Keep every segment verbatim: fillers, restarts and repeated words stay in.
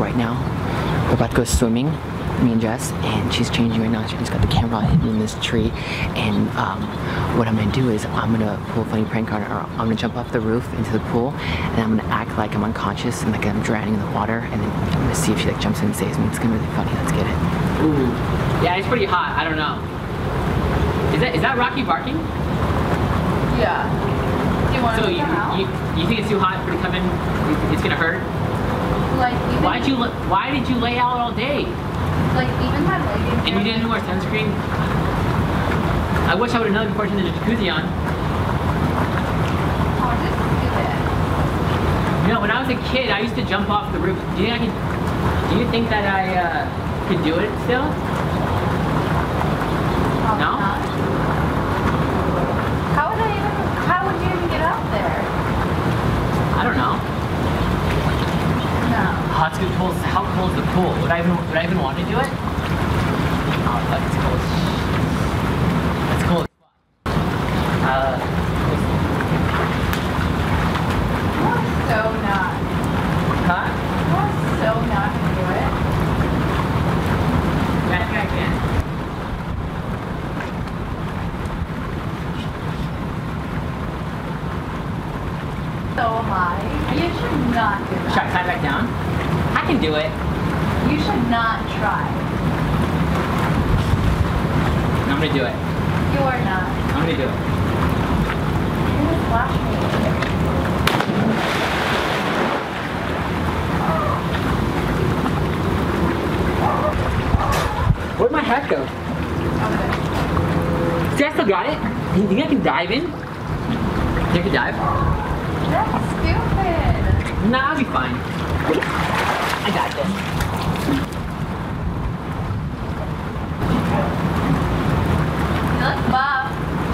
right now. We're about to go swimming, me and Jess, and she's changing right now. She's got the camera hidden in this tree, and um, what I'm gonna do is I'm gonna pull a funny prank on her. I'm gonna jump off the roof into the pool, and I'm gonna act like I'm unconscious and like I'm drowning in the water, and then I'm gonna see if she like jumps in and saves me. It's gonna be really funny. Let's get it. Ooh, yeah, it's pretty hot. I don't know. Is that is that Rocky barking? Yeah. Do you want so to you, out? you you think it's too hot for it to come in? It's gonna hurt. Like even. Why did you Why did you lay out all day? Like even my leggings. And you didn't wear sunscreen? I wish I would have known before I turned the jacuzzi on. Oh, just do it. You know, when I was a kid, I used to jump off the roof. Do you think I could? Do you think that I uh, could do it still? Probably No? Not. How would I even? How would you even get up there? I don't know. No. Oh, it's good pool. How cold is the pool? Would I even Would I even want to do it? Oh, that's cold. That's cold. Uh. You're so not. Huh? You're so not gonna do it. Yeah, I think I can. So high. You should not do Should I that. climb back down? I can do it. You should not try. I'm gonna do it. You are not. I'm gonna do it. You're gonna splash me. Where'd my hat go? Okay. See, I still got it. You think I can dive in? Think I can dive? That's stupid. Nah, I'll be fine. I got this. You look buff.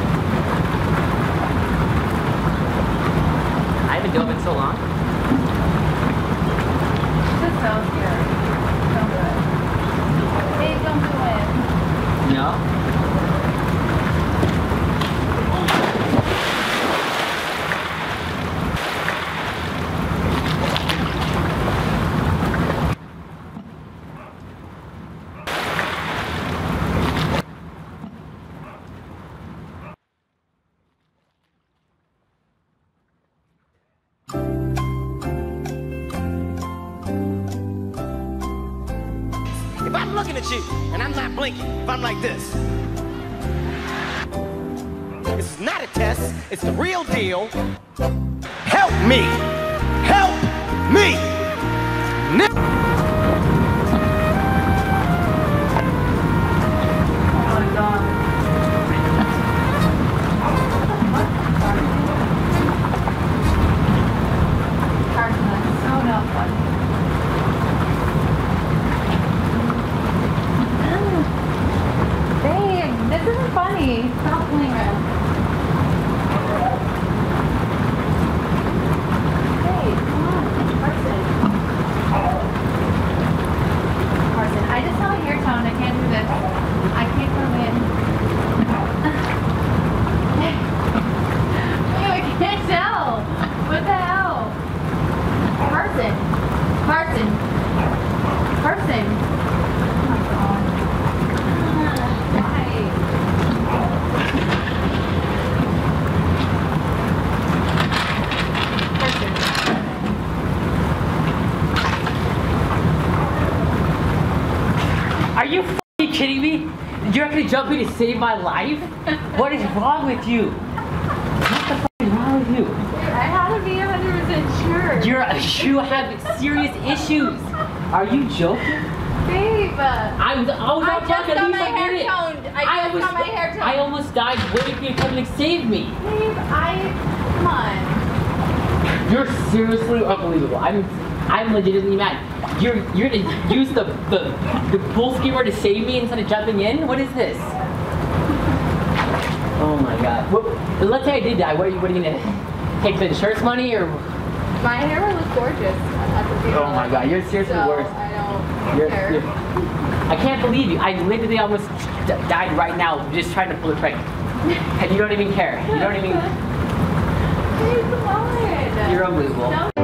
I haven't dove in so long. This is so scary. Don't do it. Babe, don't do it. No? If I'm looking at you and I'm not blinking, if I'm like this, this is not a test, it's the real deal. Help me! Help me! Ni- Oh my god. Carson, that's so not funny. Babe, this isn't funny. Stop playing around. Babe, come on. Carson. Carson, I just have a hair tone. I can't do this. I can't come in. Ew, I can't tell. What the hell? Carson. Carson. Carson. Oh my god. Why? Carson. Are you f***ing kidding me? You're not gonna jump in to save my life? What is wrong with you? What the f*** is wrong with you? I had to be one hundred percent sure. You're you have serious issues. Are you joking? Babe. I was I was I not just joking. At got least my I hair did it. toned. I just almost, got my hair toned. I almost died waiting for you to come and save me. Babe, I. Come on. You're seriously unbelievable. I'm I'm legitimately mad. You're you're gonna use the the the pool skimmer to save me instead of jumping in? What is this? Oh my god. What, let's say I did die. What are you what are you gonna take the insurance money or? My hair was gorgeous at the funeral. Oh my god, you're seriously so the worst. I don't You're, care. you're, I can't believe you. I literally almost d died right now just trying to pull a prank. And you don't even care. You don't even. Babe, come on. You're unbelievable. No.